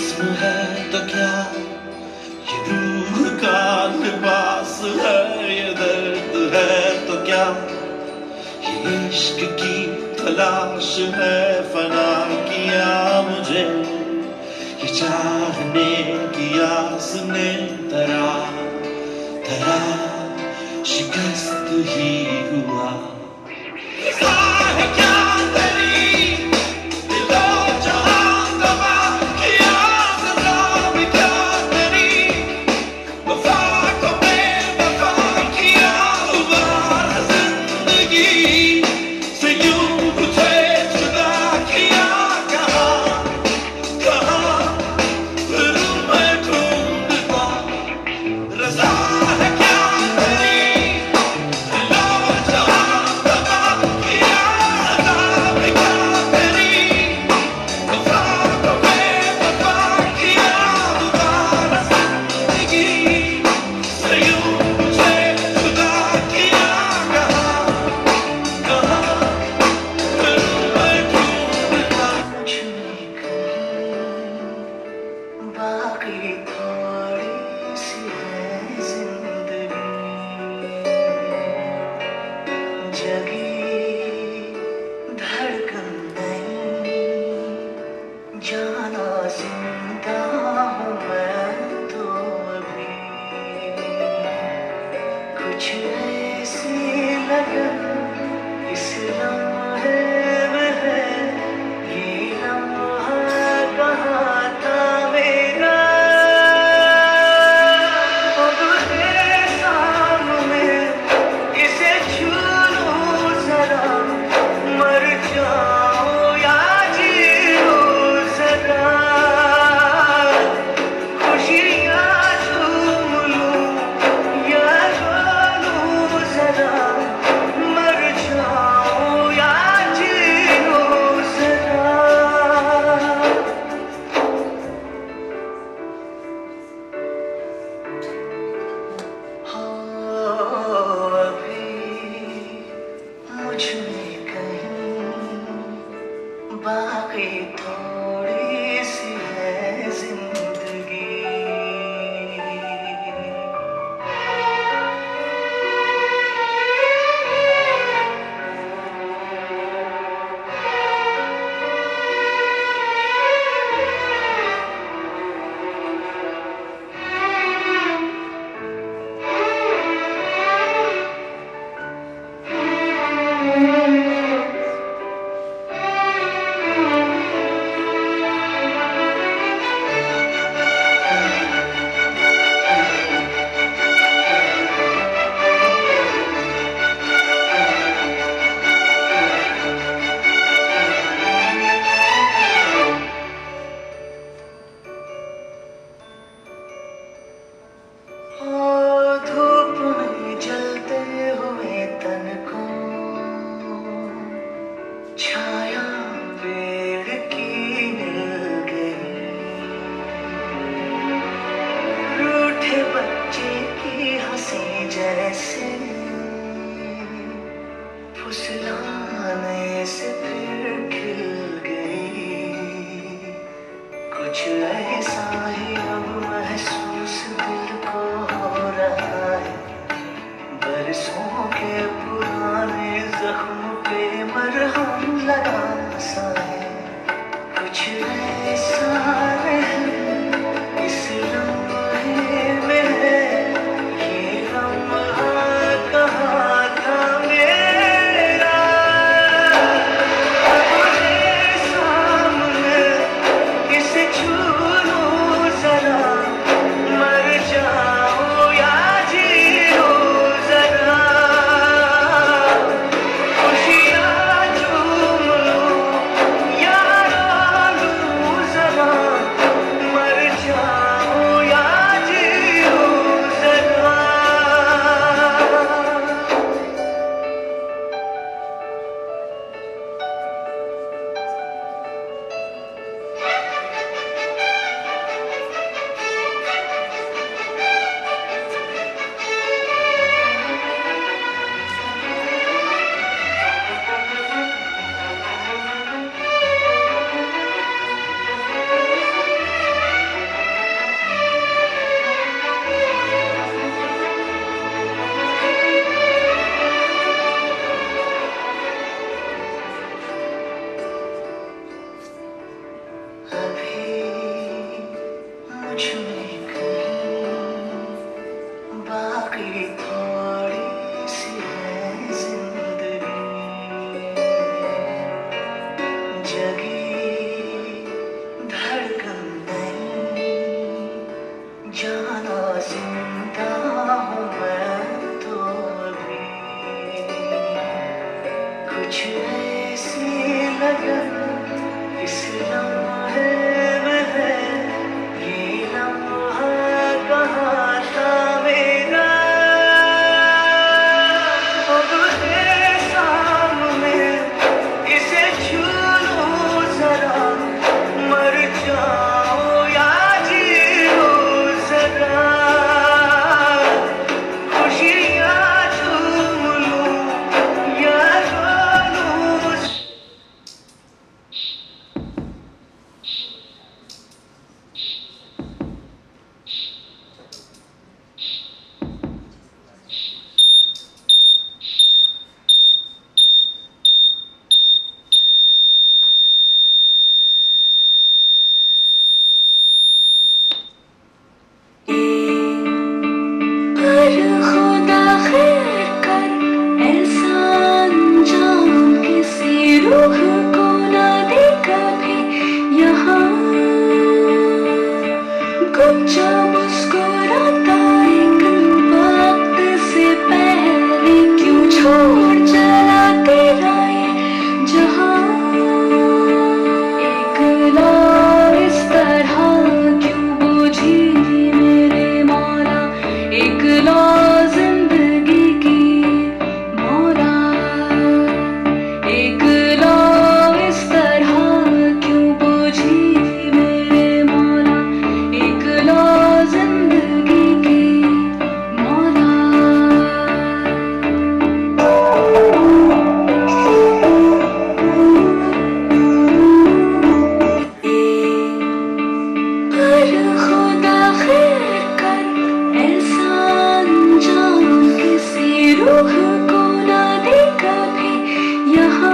जिस्म है तो क्या, ये रूह का लिबास है, ये दर्द है तो क्या, ये इश्क की तलाश है, फना किया मुझे ये चाहने की आस ने, तरा तरा शिकस्त ही हुआ। बाकी थोड़ी सी है जिंदगी जगी धड़कन नहीं जाना जिंदा हूँ मैं तो अभी कुछ ऐसी लगन इस लम्हे में है ये लम्हा कहाँ था मेरा अब है सामने इसे छू लो जरा मर जाओ या जियो जरा खुशियाँ झूम लूं या रो लूं पर खुदा खैर कर ऐसा अंजाम किसी रूह को ना दे कभी यहाँ गुच्चा मुस्कुराता एक वक्त से पहले क्यों छोड़ चला तेरा ये जहाँ एक ला इस तरह क्यों बूझी मेरे मौला एक ला जिंदगी की मौला एक ला इस तरह क्यों बूझी मेरे मौला एक ला जिंदगी की मौला पर खुदा खैर कर ऐसा अंजाम किसी रूह को ना दे कभी यहाँ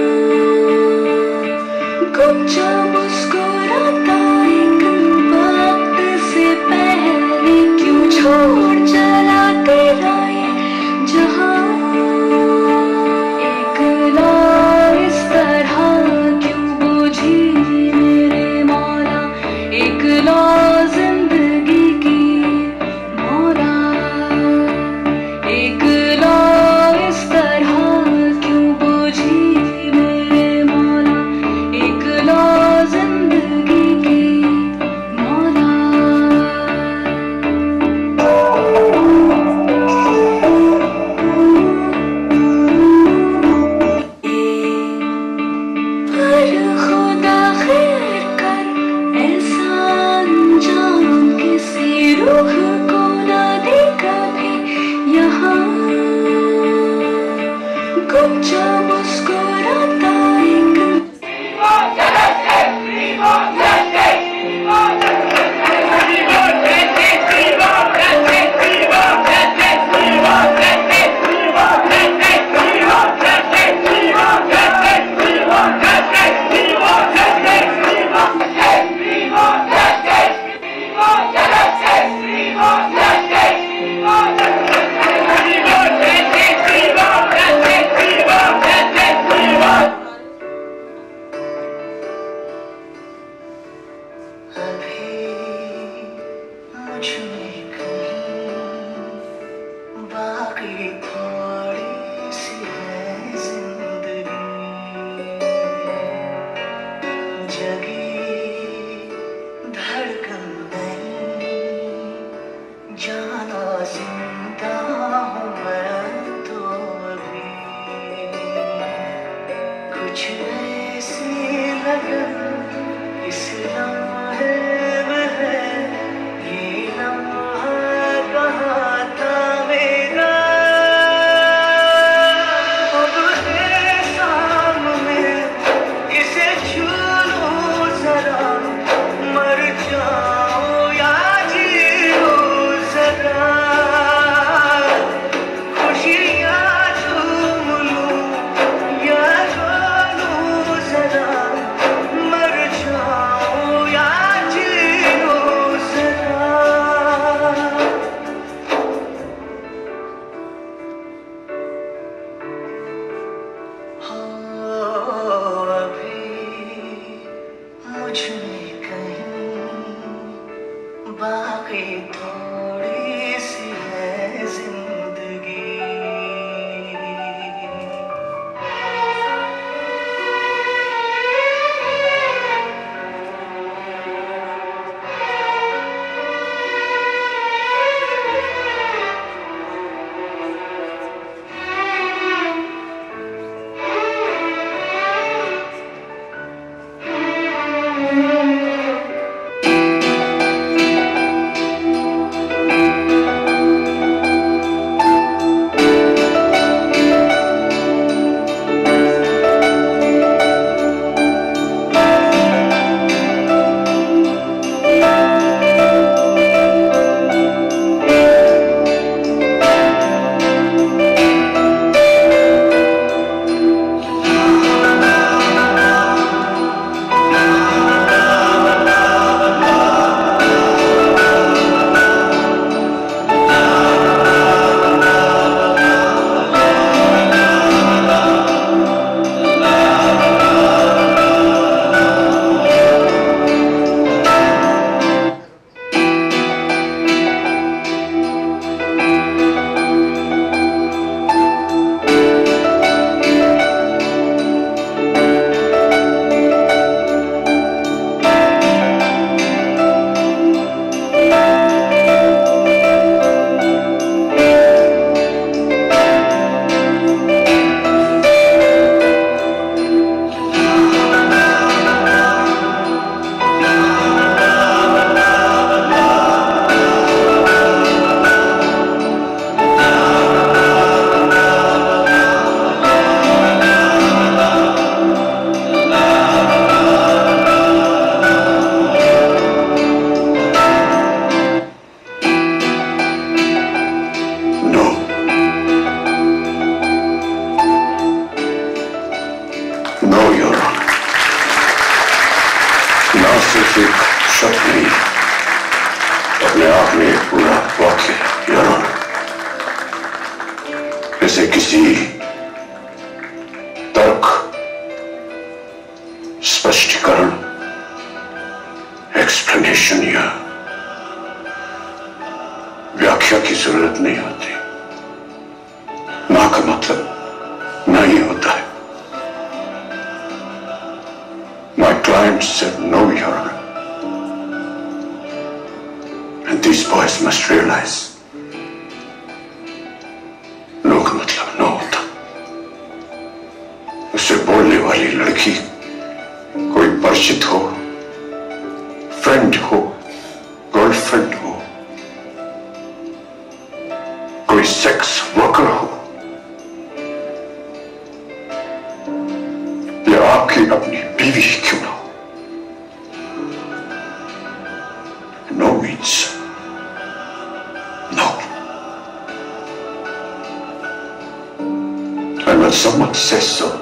गुच्चा मुस्कुराता एक वक्त से पहले क्यों छोड़ चला तेरा ये जहाँ एक ला इस तरह क्यों बूझी मेरे मौला एक ला जिंदगी की मौला एक ला इस तरह क्यों बूझी मेरे मौला एक ला जिंदगी की मौला पर खुदा खैर कर ऐसा अंजाम किसी रूह को ना दे कभी यहाँ गुच्चा मुस्कुराता एक बाकी थोड़ी सी है जिंदगी जगी धड़कन नहीं जाना जिंदा हूँ मैं तो अभी कुछ ऐसी लगन इस लम्हे में है ये लम्हा बाकी थोड़ी सी है जिंदगी। सिर्फ एक शब्द नहीं, अपने आप में एक पूरा वाक्य यार, जैसे किसी तर्क, स्पष्टीकरण, एक्सप्लेनेशन या व्याख्या की जरूरत नहीं होती। ना का मतलब ना ही होता है। My client said no, Your Honor. And these boys must realize no का मतलब no होता। उससे बोलने वाली लड़की कोई परिचित हो, फ्रेंड हो, गर्लफ्रेंड हो, कोई सेक्स वर्कर हो, या आपकी अपनी बीवी क्यों ना हो। No means no. And when someone says so,